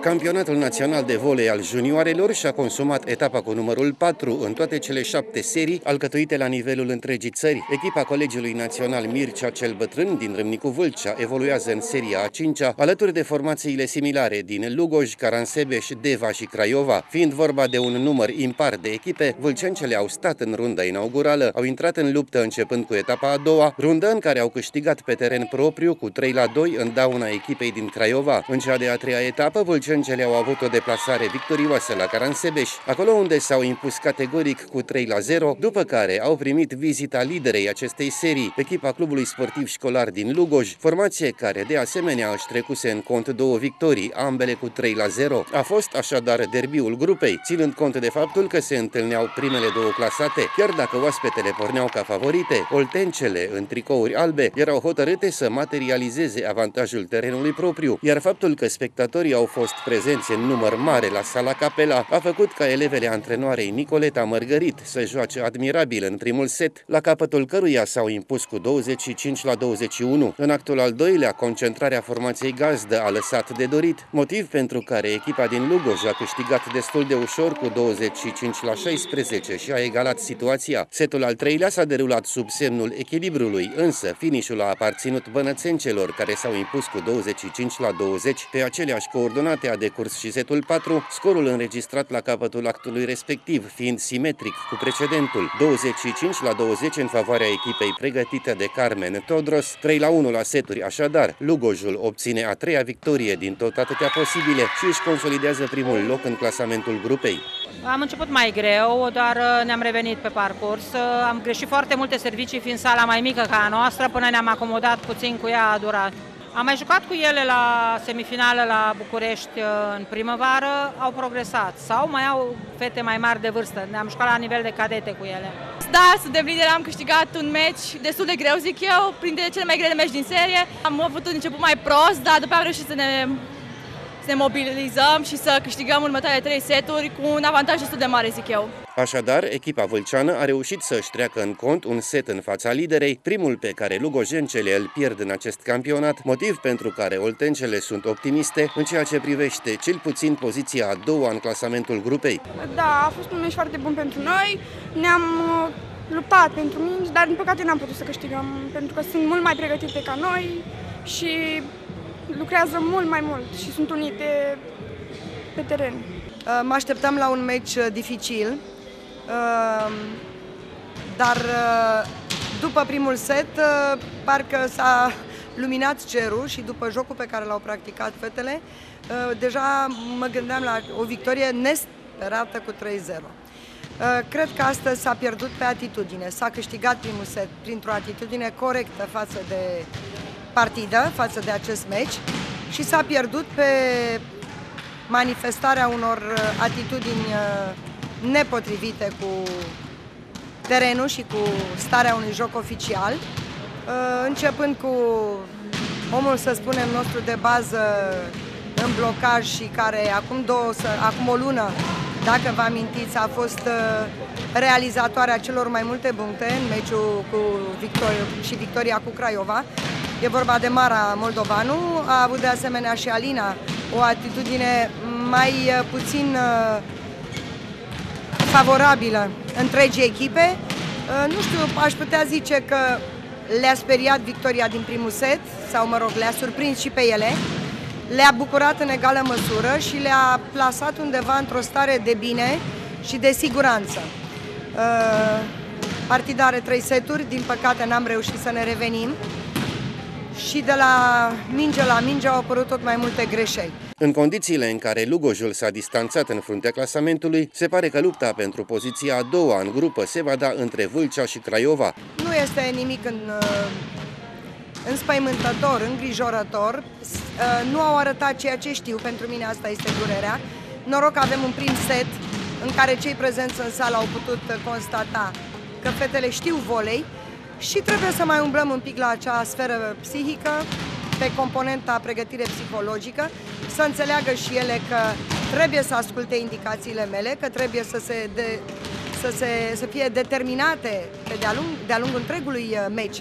Campionatul național de volei al junioarelor și-a consumat etapa cu numărul 4 în toate cele 7 serii alcătuite la nivelul întregii țări. Echipa Colegiului Național Mircea cel Bătrân din Râmnicu Vâlcea evoluează în seria a 5-a, alături de formațiile similare din Lugoj, Caransebeș, Deva și Craiova. Fiind vorba de un număr impar de echipe, vâlcencele au stat în runda inaugurală, au intrat în luptă începând cu etapa a doua, rundă în care au câștigat pe teren propriu cu 3-2 în dauna echipei din Craiova. În cea de a treia etapă, vâlcencele au avut o deplasare victorioasă la Caransebeș, acolo unde s-au impus categoric cu 3-0, după care au primit vizita liderei acestei serii, echipa clubului sportiv școlar din Lugoj, formație care de asemenea își trecuse în cont 2 victorii, ambele cu 3-0. A fost așadar derbiul grupei, ținând cont de faptul că se întâlneau primele 2 clasate, chiar dacă oaspetele porneau ca favorite, oltencele în tricouri albe erau hotărâte să materializeze avantajul terenului propriu, iar faptul că spectatorii au fost prezenți în număr mare la sala Capela a făcut ca elevele antrenoarei Nicoleta Mărgărit să joace admirabil în primul set, la capătul căruia s-au impus cu 25-21. În actul al doilea, concentrarea formației gazdă a lăsat de dorit, motiv pentru care echipa din Lugoj a câștigat destul de ușor cu 25-16 și a egalat situația. Setul al treilea s-a derulat sub semnul echilibrului, însă finișul a aparținut bănățencelor, care s-au impus cu 25-20. Pe aceleași coordonate a decurs și setul 4, scorul înregistrat la capătul actului respectiv fiind simetric cu precedentul, 25-20 în favoarea echipei pregătită de Carmen Todros, 3-1 la seturi așadar. Lugojul obține a 3-a victorie din tot atâtea posibile și își consolidează primul loc în clasamentul grupei. Am început mai greu, dar ne-am revenit pe parcurs. Am greșit foarte multe servicii, fiind sala mai mică ca a noastră, până ne-am acomodat puțin cu ea a durat. Am mai jucat cu ele la semifinală la București în primăvară, au progresat sau mai au fete mai mari de vârstă. Ne-am jucat la nivel de cadete cu ele. Da, suntem lideri, am câștigat un meci destul de greu, zic eu, printre cele mai grele meci din serie. Am avut un început mai prost, dar după am reușit să ne mobilizăm și să câștigăm următoarele 3 seturi cu un avantaj destul de mare, zic eu. Așadar, echipa vâlceană a reușit să-și treacă în cont un set în fața liderei, primul pe care lugojencele îl pierd în acest campionat, motiv pentru care oltencele sunt optimiste în ceea ce privește cel puțin poziția a doua în clasamentul grupei. Da, a fost un meci foarte bun pentru noi, ne-am luptat pentru mingi, dar din păcate n-am putut să câștigăm, pentru că sunt mult mai pregătite ca noi și lucrează mult mai mult și sunt unite pe teren. Mă așteptam la un meci dificil, dar după primul set parcă s-a luminat cerul și după jocul pe care l-au practicat fetele, deja mă gândeam la o victorie nesperată cu 3-0. Cred că astăzi s-a pierdut pe atitudine, s-a câștigat primul set printr-o atitudine corectă față de partidă, față de acest meci și s-a pierdut pe manifestarea unor atitudini nepotrivite cu terenul și cu starea unui joc oficial, începând cu omul, să spunem, nostru de bază în blocaj și care acum o lună, dacă vă amintiți, a fost realizatoarea celor mai multe puncte în meciul cu victoria cu Craiova. E vorba de Mara Moldovanu, a avut de asemenea și Alina o atitudine mai puțin favorabilă întregii echipe. Nu știu, aș putea zice că le-a speriat victoria din primul set, sau mă rog, le-a surprins și pe ele, le-a bucurat în egală măsură și le-a plasat undeva într-o stare de bine și de siguranță. Partida are 3 seturi, din păcate n-am reușit să ne revenim. Și de la minge au apărut tot mai multe greșeli. În condițiile în care Lugojul s-a distanțat în fruntea clasamentului, se pare că lupta pentru poziția a doua în grupă se va da între Vâlcea și Craiova. Nu este nimic înspăimântător, îngrijorător. Nu au arătat ceea ce știu, pentru mine asta este durerea. Noroc că avem un prim set în care cei prezenți în sală au putut constata că fetele știu volei, și trebuie să mai umblăm un pic la acea sferă psihică, pe componenta pregătire psihologică, să înțeleagă și ele că trebuie să asculte indicațiile mele, că trebuie să fie determinate de-a lungul întregului meci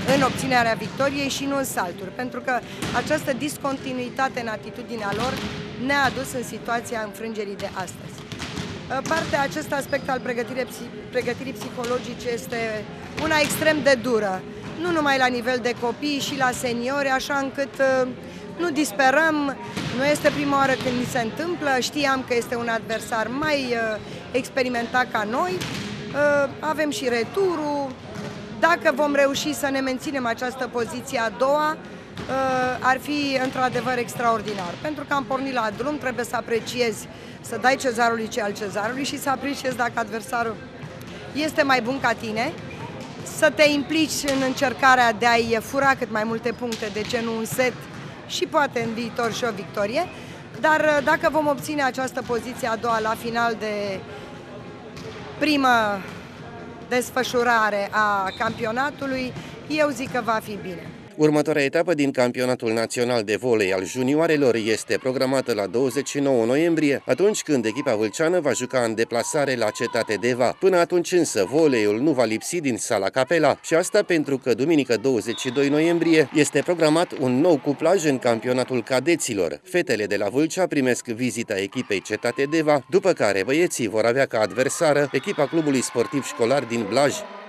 în obținerea victoriei și nu în salturi, pentru că această discontinuitate în atitudinea lor ne-a adus în situația înfrângerii de astăzi. Acest aspect al pregătirii psihologice este una extrem de dură, nu numai la nivel de copii și la seniori, așa încât nu disperăm, nu este prima oară când ni se întâmplă, știam că este un adversar mai experimentat ca noi, avem și returul. Dacă vom reuși să ne menținem această poziție a doua, ar fi într-adevăr extraordinar. Pentru că am pornit la drum, trebuie să apreciezi, să dai cezarului ce al cezarului și să apreciezi dacă adversarul este mai bun ca tine, să te implici în încercarea de a-i fura cât mai multe puncte, de ce nu un set și poate în viitor și o victorie. Dar dacă vom obține această poziție a doua la final de primă desfășurare a campionatului, eu zic că va fi bine. Următoarea etapă din campionatul național de volei al junioarelor este programată la 29 noiembrie, atunci când echipa vâlceană va juca în deplasare la Cetate Deva. Până atunci însă voleiul nu va lipsi din sala Capela și asta pentru că duminică 22 noiembrie este programat un nou cuplaj în campionatul cadeților. Fetele de la Vâlcea primesc vizita echipei Cetate Deva, după care băieții vor avea ca adversară echipa clubului sportiv școlar din Blaj.